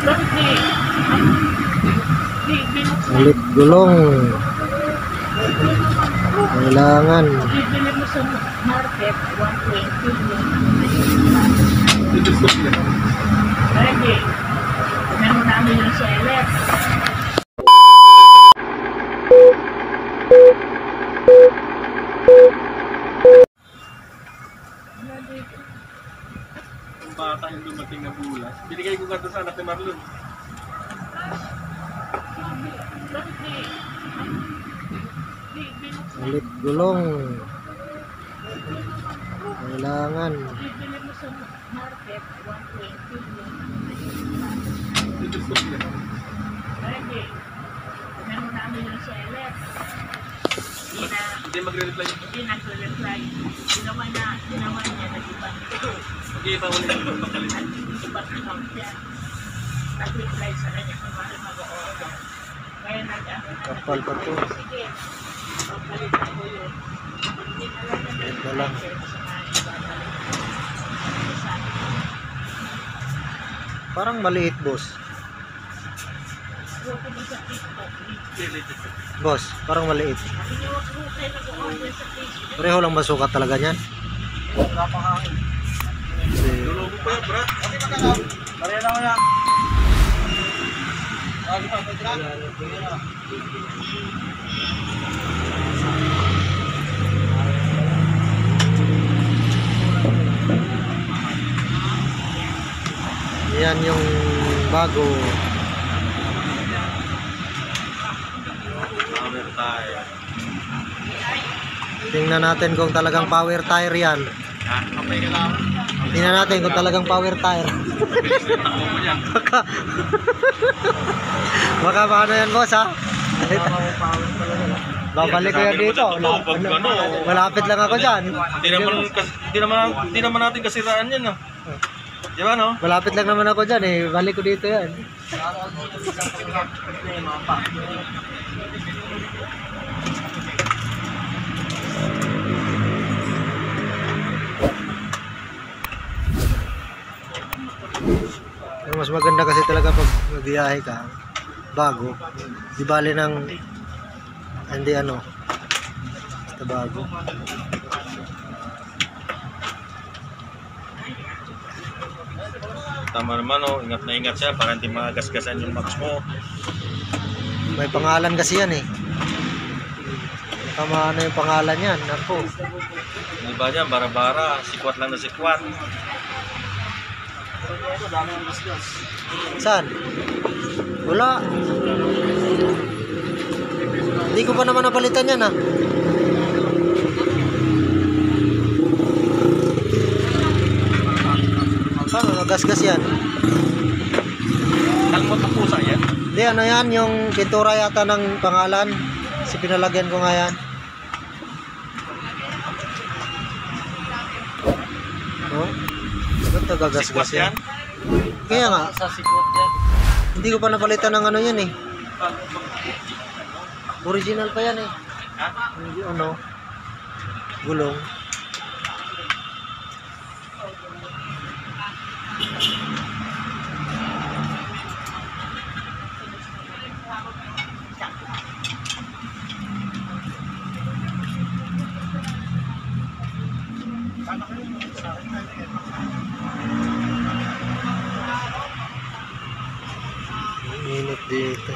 Bakit Ulit gulong. Kailangan. bibili mo sa market, 120 yun. Pwede. Meron namin yung seller. Ang bata yung dumating na bulas. Binigay ko nga doon sa anak ni Marlon. Ulit gulong. Kailangan. Bibili mo sa market, 120 yun. Pwede. Meron namin yung seller. Hindi magre-reply. Hindi nagre-reply. Ginawa niya, nag-ibang Mag-iiba ulit yung pagkalit. ibang account niya. Nag-reply sa kanya kung bakit mag-order. Kaya Kapal pa to. sige, pagpalitan ko yun. Hindi na lang Wait na lang. Parang maliit, boss. Boss, parang maliit. Pareho lang ba sukat talaga niyan? Wala pang hangin. Lulubo pa yan, Brad. Pareha lang yan. Yan yung bago. Power tire. Tingnan natin kung talagang power tire yan. Kapay ka lang. Tingnan natin kung talagang power tire. Takbo mo yan. Baka paano yan, boss, ha? Babalik ko yan dito. Malapit lang ako dyan. Hindi naman natin kasiraan yan, no? Di ba, no? Malapit lang naman ako dyan, eh. Balik ko dito yan. Yung mas maganda kasi talaga pag magbiyahe ka, bago. Di bali ng hindi ano, basta bago. Tama naman, no? Ingat na ingat siya para hindi magasgasan yung box mo. May pangalan kasi yan, eh. Tama ano yung pangalan yan, ako. Di ba niya, bara-bara, sikwat lang na sikwat. Saan? Wala. Hindi ko pa naman napalitan yan, ha. Paano nagasgas yan? Talmot ng pusa yan. Hindi, ano yan, yung pintura yata ng pangalan. Kasi pinalagyan ko nga yan. Oh? Ba't nagagasgas Sikwat yan? yan. Kaya nga, Sa sikwat yan. hindi ko pa napalitan ng ano yan, eh. Original pa yan, eh. Ha? Hindi, ano, gulong. Init dito.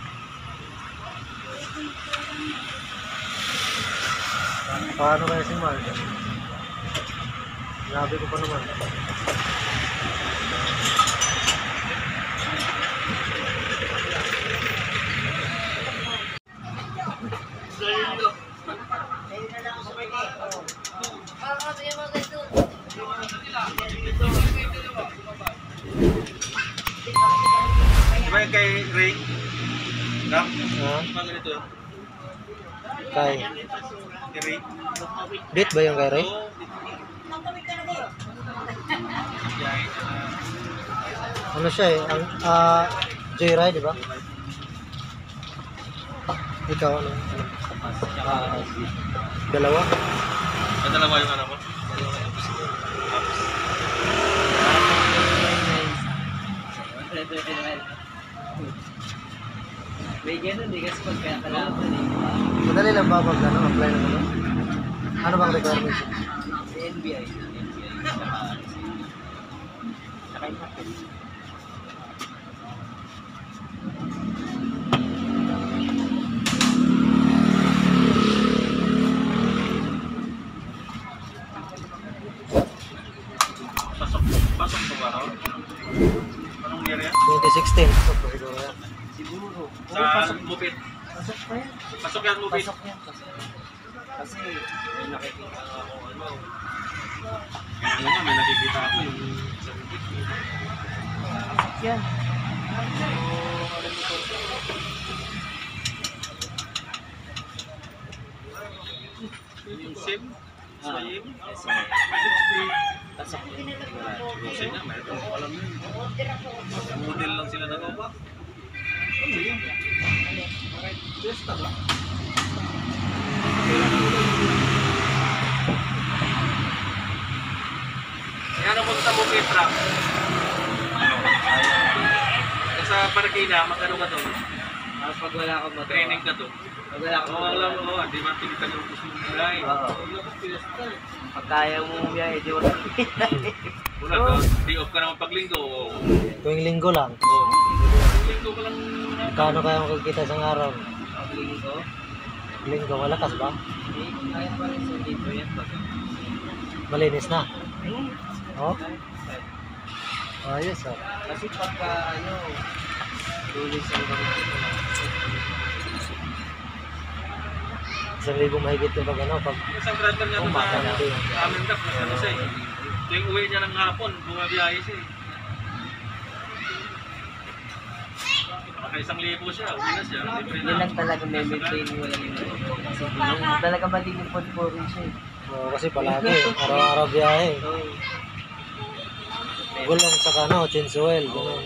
Paano kaya si Mark? Sinabi ko pa naman. Diba yung kay Ray? Na? Ha? Mga ganito yun. Kay Kay Ray? Bit ba yung kay Ray? Oo. Ano siya eh? Ang Joyride, di ba? Ikaw ano? Dalawa? Ang dalawa yung ano mo? May ganun eh, kasi pagkakalaman eh. Madali lang ba mag ano, apply ng ano? Ano bang requirements? Sa NBI. Saka yung papel. Pasok ko ba raw? Anong year yan? 2016. So, siguro yan. Siguro. Sa Lupit. Pasok pa yan. Pasok yan, Lupit. Pasok yan. Pasok. Kasi may nakikita nga ako ano. Ano nga, may nakikita ako yung sa Lupit. Pasok yan. So, alam mo po. Yung SIM? SIM? Pasok yan. Kasi nga, mayroon ko alam yun. Model lang sila nagawa. Kaya ano punta mo kay Frank? Sa Marikina, magkano ka doon? Pag wala akong magawa. Training ka doon? Pag wala akong Oo, alam magawa. mo, di ba tinitan yung gusto mong gulay? Oo. Pag kaya mo biyahe, di wala. Wala ka, di off ka naman paglinggo. Tuwing linggo lang. Oo. Paglinggo ka lang. Kano kaya makikita sa araw? Pag linggo, Linggo, malakas ba? kaya pa rin sa dito yan. Malinis na. Oh, ayos oh. Kasi pagka ano, tulis ang gamit ko. 1,000 mahigit yung pag ano, pag Isang driver nga doon umaga na din. sa amin na, ano siya eh. Tuwing uwi niya ng hapon, bumabiyahe siya eh. Maka 1,000 siya, uwi na siya. Libre Yun na. lang talaga may maintain wala yung kasi yung talaga maliging rin siya eh. Oh, kasi palagi, araw-araw biyahe. So, Gulong sa ano, Chinsuel, gano'n.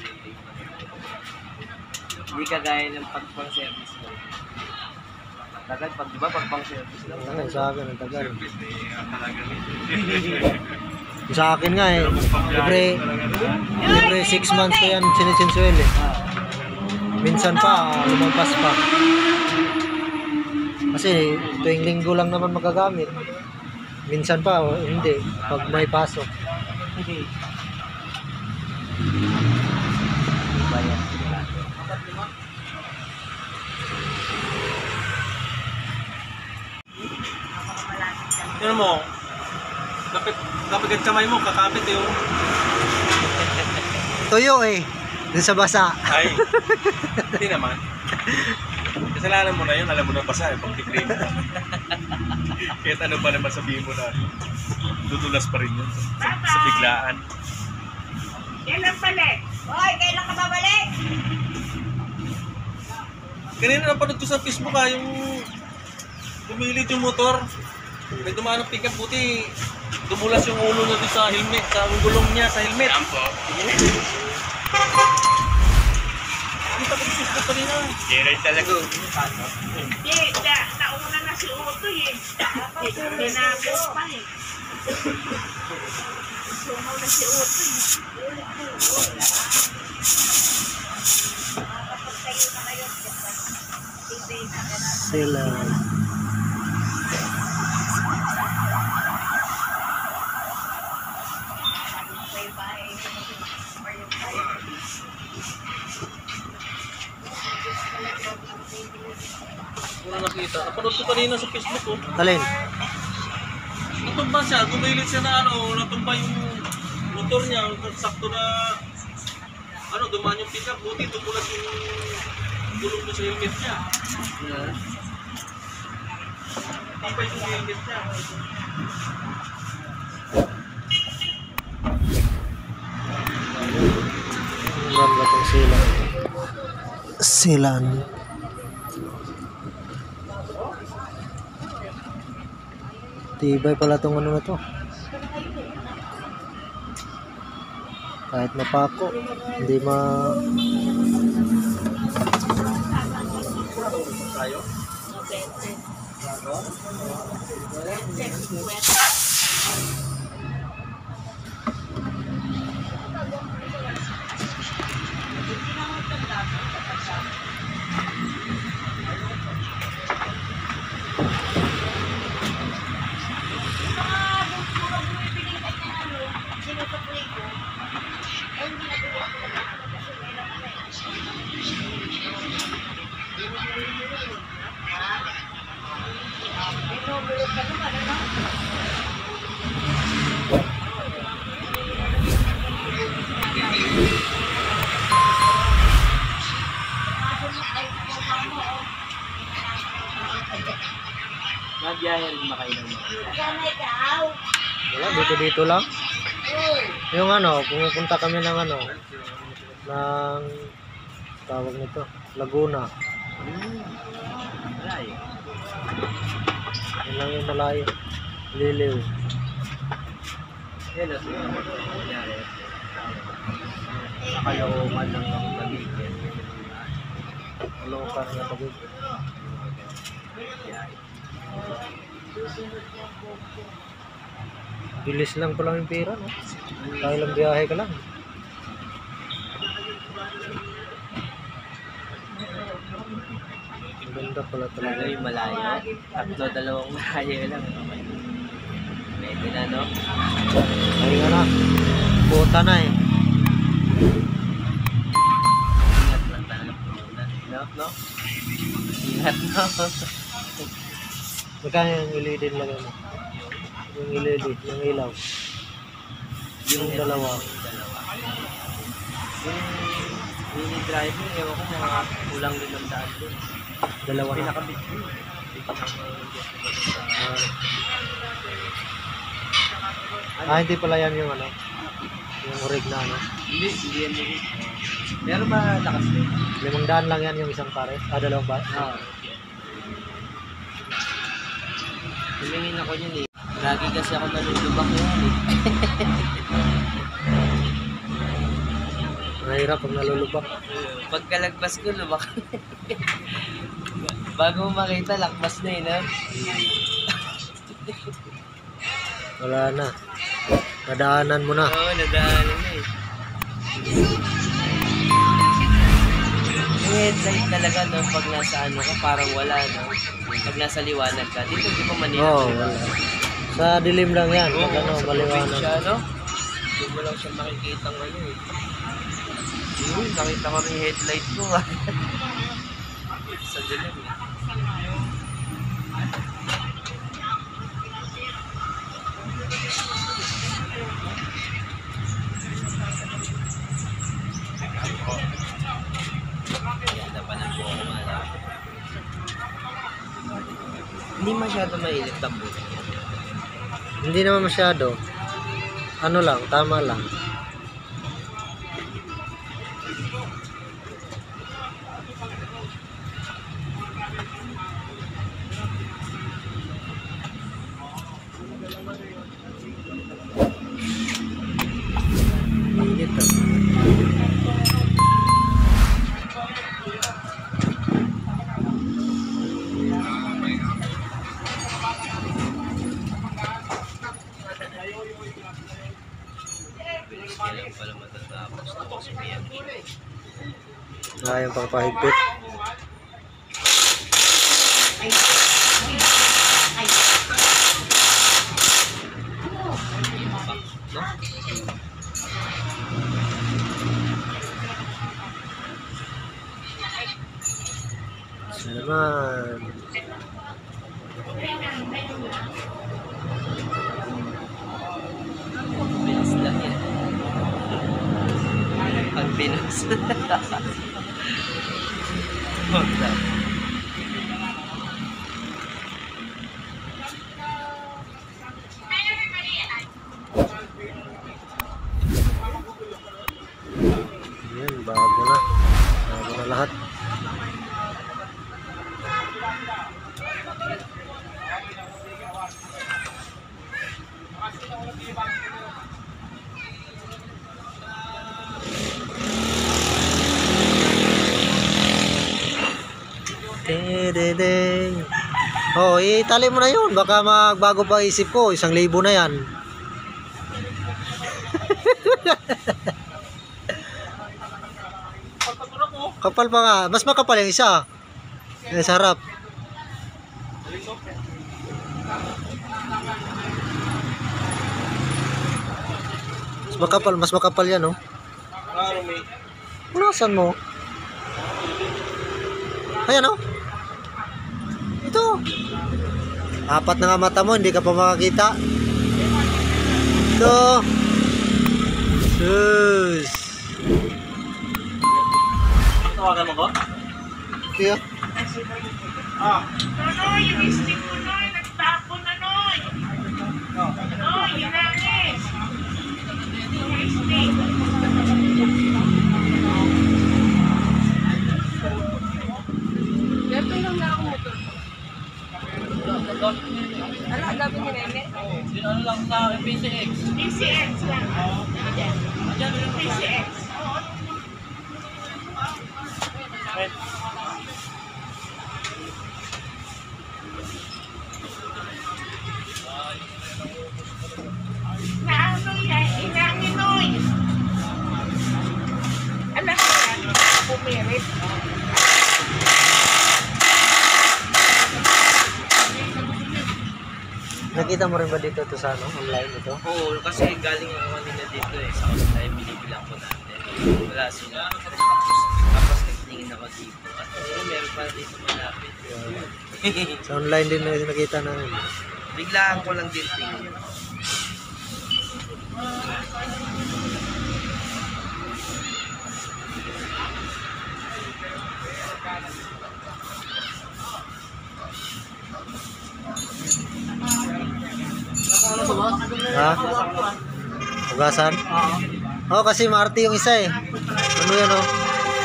hindi kagaya ng pag-pang-service mo. Tagal, pag diba, pag-pang-service lang. Ano, sa akin, ang tagal. Service ni talaga ni. Sa akin nga eh, every 6 months ko yan Chinsuel eh. Minsan pa, lumampas pa. Kasi tuwing linggo lang naman magagamit. Minsan pa, hindi. Pag may pasok. Bayan. Yan mo, kapag kamay mo, kakapit yung... Tuyo eh. Dun sa basa. Ay, hindi naman. Kasalanan mo na yun, alam mo na basa, pag tiklip. Kahit ano pa naman sabihin mo na, dudulas pa rin yun sa biglaan. Kailan balik? Hoy, kailan ka babalik? Kanina napanood ko sa Facebook yung dumilit yung motor. May dumaan ng pickup, buti dumulas yung ulo na doon sa helmet, sa gulong niya sa helmet. Ampo. Kita ko sa Facebook kanina. Kaya talaga. Hindi, nauna na si Utoy eh. Hindi na ako pa eh. Sumaw na si Utoy. Makakapagtayo na ngayon. Hindi na ka na. Sila. Wala nakita. Napanood ko kanina sa Facebook ko. Alin? Natumba siya, gumilit siya na ano, natumba yung motor niya, sakto na ano, dumaan yung pickup, buti tumulas yung gulong ko sa helmet niya. Tipay yung helmet niya. Ang ganda tong silan. Silan. Tibay pala tong ano na to. Kahit mapako, hindi ma... Tayo? biyahe rin ba kayo ng mga? Wala, dito lang. Yung ano, pumupunta kami ng ano, ng tawag nito, Laguna. Malayo. Yun lang yung malayo. Liliw. Hello, sir. Kunyari. Nakalookan lang ng pamilya. Lokan nga pag bilis lang pa lang yung pera, no? Kaya lang biyahe ka lang. Ang ganda pala talaga. Ano yung malayo? Tatlo, dalawang malayo lang. Pwede na, no? Ay nga na. Buta na eh. Ingat lang talaga po muna. No? Ingat, no? Magkano yung ilidin lang mo? Yung ilidin, yung ilaw. Yung dalawa. Yung mini driver, ewan ko mga kulang din ng daan doon. Dalawa na. Pinakabit ko. Hindi pala yan yung ano. Yung rig na ano. Hindi yan yun. Pero malakas din. 500 lang yan yung isang pare. Dalawang pare. Tumingin ako yun eh. Lagi kasi ako nalulubak yun eh. Mahirap pag nalulubak. Pagkalagpas ko, lubak. Bago mo makita, lakpas na eh, no? Wala na. Nadaanan mo na. Oo, nadaanan na eh. Yung headlight talaga, no? Pag nasa ano ka, parang wala, no? Pag nasa liwanag ka. Dito, di ba Manila? Oo, wala. Sa dilim lang yan. Pag ano, sa maliwanag. probinsya, no? Hindi mo lang siya makikita ngayon eh. Yun, nakita ko rin yung headlight ko ah. Sa dilim eh. Ganda pa ng buhok mo, ano? Hindi masyado mainit ang buhok. Hindi naman masyado. Ano lang, tama lang. Init ah. Kailangan pala matatapos na ako sa BMP. Yung pangpahigpit. No? Isa naman. Bilis lang yan. Ang bilis. Huwag lang. Yan, bago na. Bago na lahat. Ding. Oh, itali mo na yun. Baka magbago pa isip ko. 1,000 na yan. Kapal pa nga. Mas makapal yung isa. Yung sa harap. Mas makapal yan, oh. Nasaan mo? Ayan, oh. Ito. 4 na nga mata mo, hindi ka pa makakita. Ito. Sus. Tawagan mo ko? Kaya. Nono, yung stick mo na, nagtapon. Oh, hinangin. Tasty. Dito lang na ako motor. Ano, ang dami ni Nene? Ano lang sa PCX? PCX lang. PCX. Oo. Naano yan? Inanginoy. Anak ko yan. Pumirit. Nakita mo rin ba dito to sa ano, online ito? Oo, kasi galing ako kanina dito eh. Sa online, binibilang ko natin. Wala sila. Tapos nagtingin ako dito. At meron pala dito malapit. Sa online din na nakita namin. Biglaan ko lang din tingin. Ha? Hugasan? Oo, kasi Marty yung isa eh. Ano yan oh?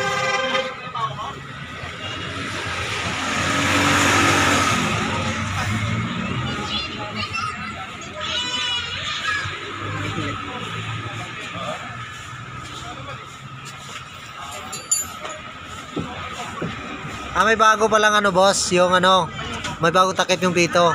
Ah, may bago pa lang ano boss, yung ano, may bago takip yung pito.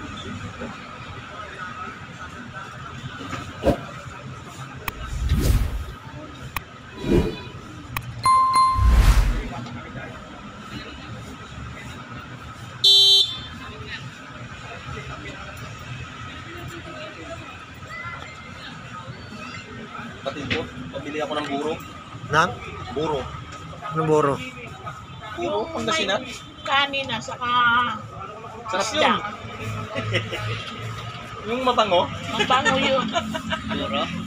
Batid ko, pabili ako ng buro. Nang? Buro. Anong buro? Buro, Pangasinan. Kanina, saka Sarap isda. yun. Yung matango. Ang bango yun. Buro?